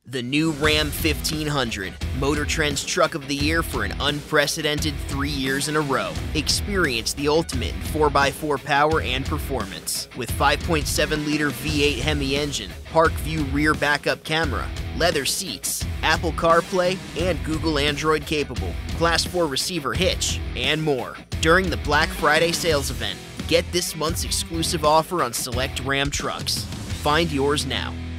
The new Ram 1500, Motor Trend's Truck of the Year for an unprecedented 3 years in a row. Experience the ultimate in 4x4 power and performance. With 5.7-liter V8 Hemi engine, Park View rear backup camera, leather seats, Apple CarPlay, and Google Android capable, Class 4 receiver hitch, and more. During the Black Friday sales event, get this month's exclusive offer on select Ram trucks. Find yours now.